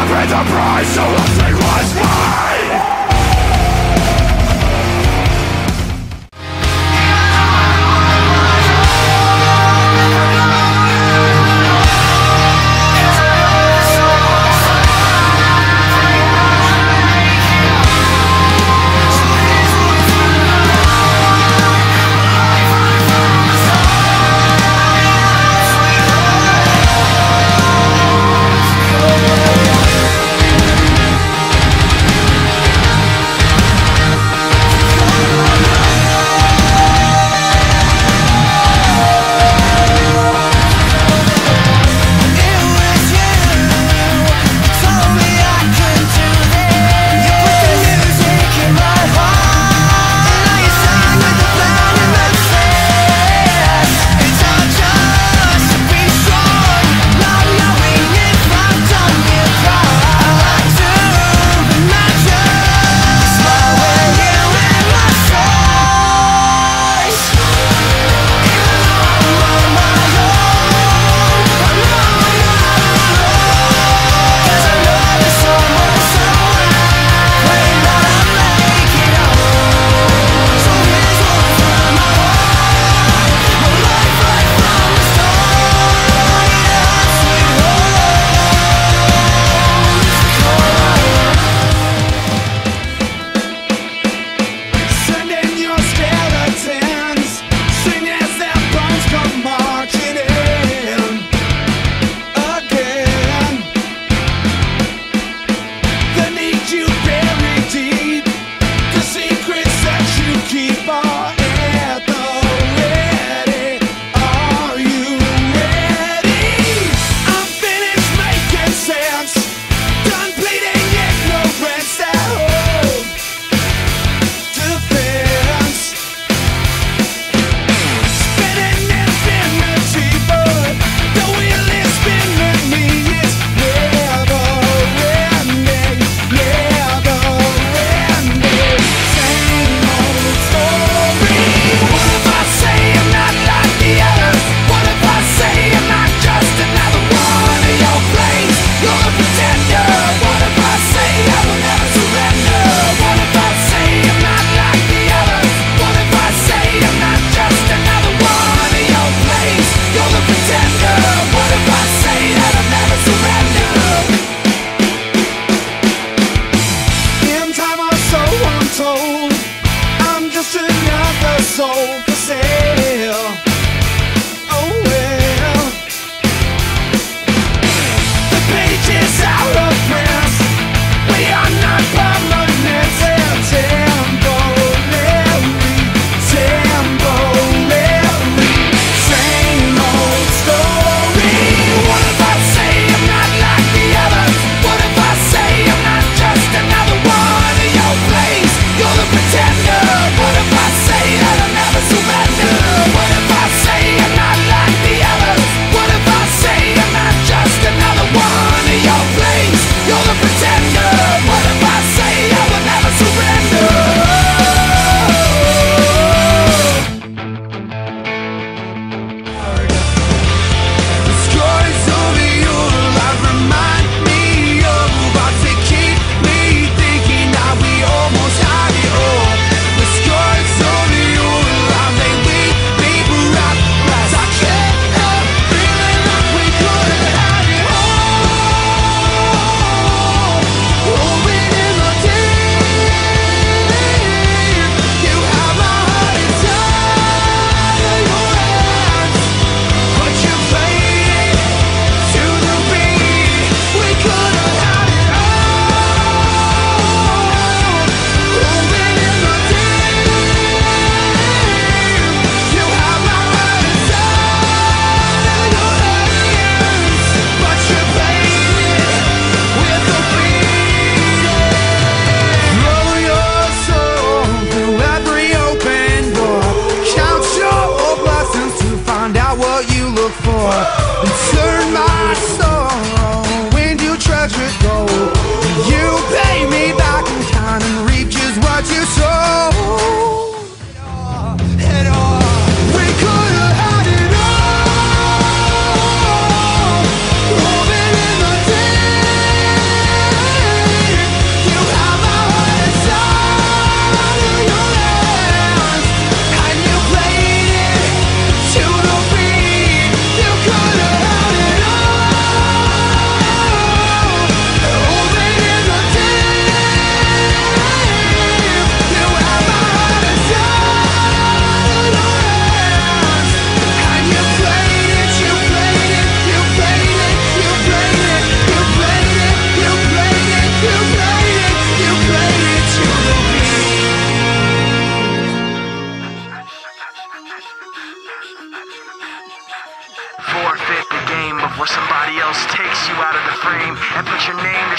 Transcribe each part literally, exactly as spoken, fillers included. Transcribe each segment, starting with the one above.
paid the price, so nothing was mine.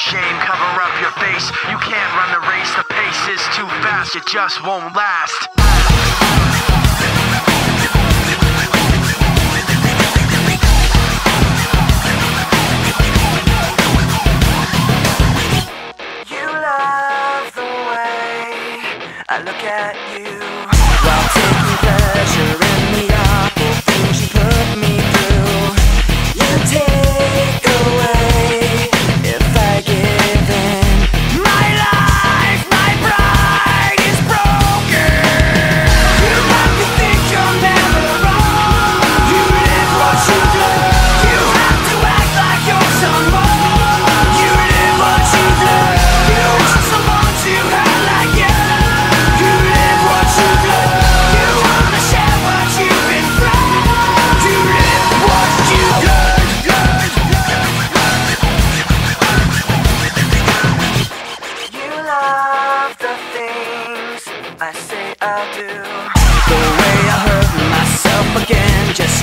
shame, cover up your face. You can't run the race, the pace is too fast, it just won't last. You love the way I look at you while taking pleasure in the awful things you put me through. You take away if I give in. My life, my pride is broken. You have to think you're never wrong. You live what you learn. You have to act like you're someone. You live what you learn. You want someone to have like you. You live what you learn. You wanna share what you've been through. You live what you learn. You love the things I say I'll do. The way I hurt myself again just